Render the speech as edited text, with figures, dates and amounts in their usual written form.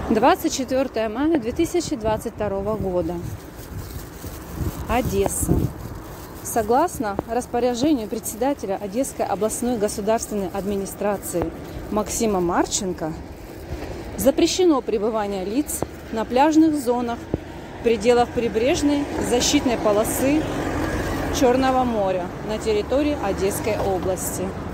24 мая 2022 года. Одесса. Согласно распоряжению председателя Одесской областной государственной администрации Максима Марченко, запрещено пребывание лиц на пляжных зонах в пределах прибрежной защитной полосы Черного моря на территории Одесской области.